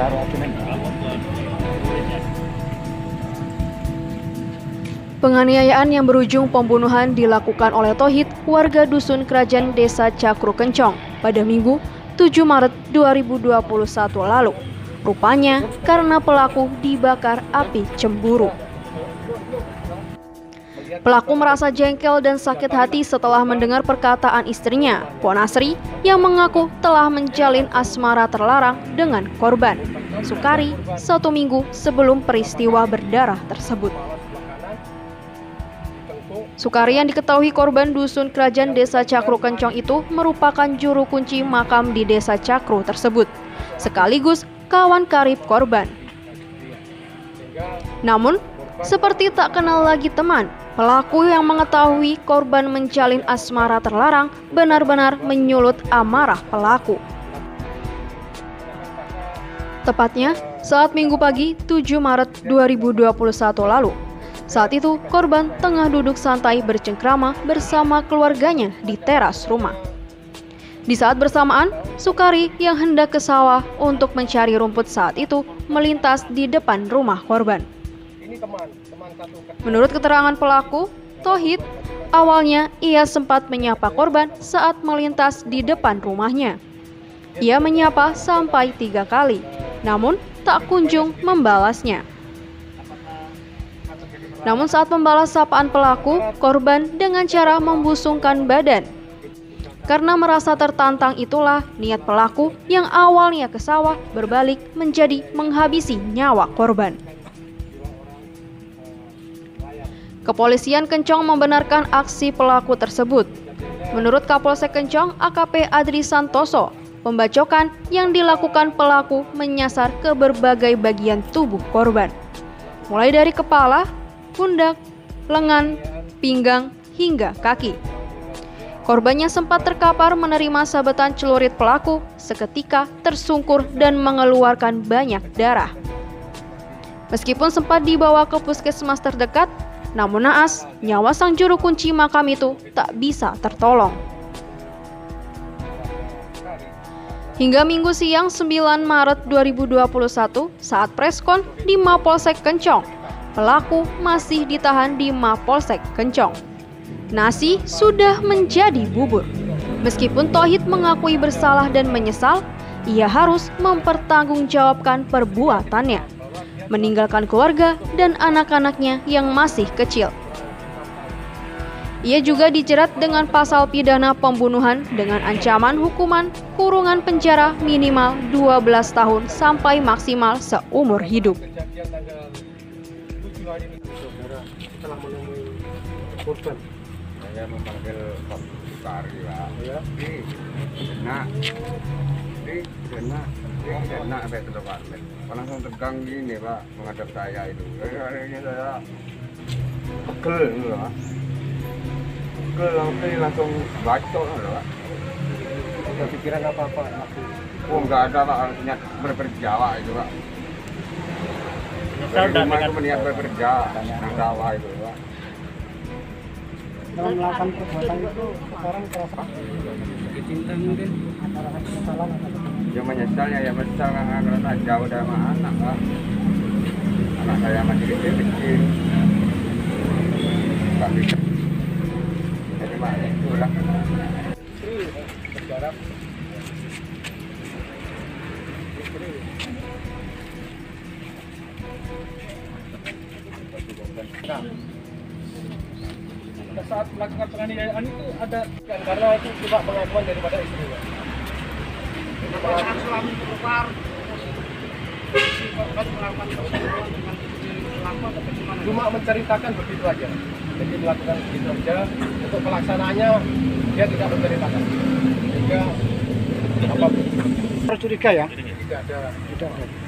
Penganiayaan yang berujung pembunuhan dilakukan oleh Tohid, warga dusun Kerajaan Desa Cakru Kencong, pada Minggu 7 Maret 2021 lalu. Rupanya karena pelaku dibakar api cemburu. Pelaku merasa jengkel dan sakit hati setelah mendengar perkataan istrinya, Puan Asri, yang mengaku telah menjalin asmara terlarang dengan korban, Sukari, 1 minggu sebelum peristiwa berdarah tersebut. Sukari yang diketahui korban dusun Kerajaan Desa Cakru Kencong itu merupakan juru kunci makam di Desa Cakru tersebut, sekaligus kawan karib korban. Namun, seperti tak kenal lagi teman, pelaku yang mengetahui korban menjalin asmara terlarang benar-benar menyulut amarah pelaku. Tepatnya saat Minggu pagi 7 Maret 2021 lalu. Saat itu, korban tengah duduk santai bercengkrama bersama keluarganya di teras rumah. Di saat bersamaan, Sukari yang hendak ke sawah untuk mencari rumput saat itu melintas di depan rumah korban. Menurut keterangan pelaku, Tohid, awalnya ia sempat menyapa korban saat melintas di depan rumahnya. Ia menyapa sampai 3 kali, namun tak kunjung membalasnya. Namun saat membalas sapaan pelaku, korban dengan cara membusungkan badan. Karena merasa tertantang itulah niat pelaku yang awalnya ke sawah berbalik menjadi menghabisi nyawa korban. Kepolisian Kencong membenarkan aksi pelaku tersebut. Menurut Kapolsek Kencong AKP Adri Santoso, pembacokan yang dilakukan pelaku menyasar ke berbagai bagian tubuh korban, mulai dari kepala, pundak, lengan, pinggang, hingga kaki. Korbannya sempat terkapar menerima sabetan celurit pelaku, seketika tersungkur dan mengeluarkan banyak darah. Meskipun sempat dibawa ke puskesmas terdekat, namun naas, nyawa sang juru kunci makam itu tak bisa tertolong. Hingga Minggu siang 9 Maret 2021, saat preskon di Mapolsek Kencong, pelaku masih ditahan di Mapolsek Kencong. Nasi sudah menjadi bubur. Meskipun Tohid mengakui bersalah dan menyesal, ia harus mempertanggungjawabkan perbuatannya, meninggalkan keluarga dan anak-anaknya yang masih kecil. Ia juga dijerat dengan pasal pidana pembunuhan dengan ancaman hukuman kurungan penjara minimal 12 tahun sampai maksimal seumur hidup. Setelah menemui korban, saya memanggil Pak Sukari, Pak. Ya. Kena sampai itu, Pak. Langsung tegang gini, Pak, menghadap saya itu. Ini saya pegel, gitu, Pak. Pegel, langsung bacok, gitu, Pak. Tidak pikiran apa-apa? Oh, enggak ada, Pak. Niat berperjawa itu, Pak. Dari rumah itu meniat bekerja, sawah itu, Pak. Dalam melakukan perbuatan itu sekarang terasa Cinta mungkin. Ya menyesalnya, ya menyesal karena jauh dari anak, Pak. Anak saya masih kecil. Pak bisa. Jadi Pak, itulah. Berjarak. Nah, pada saat melakukan penganiayaan itu ada karena itu coba pengakuan daripada istrinya. Selama keluar, korban melakukan perbuatan dengan pelaku atau bagaimana? Cuma menceritakan begitu aja. Jadi melakukan begitu aja. Untuk pelaksanaannya dia tidak menceritakan. Sehingga apa? Curiga ya? Tidak ada.